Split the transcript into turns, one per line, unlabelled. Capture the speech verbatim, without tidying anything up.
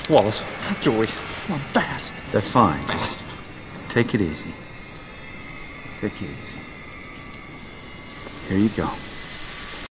Wallace, Joey, come on, fast.
That's fine.
Fast.
Take it easy. Take it easy. Here you go.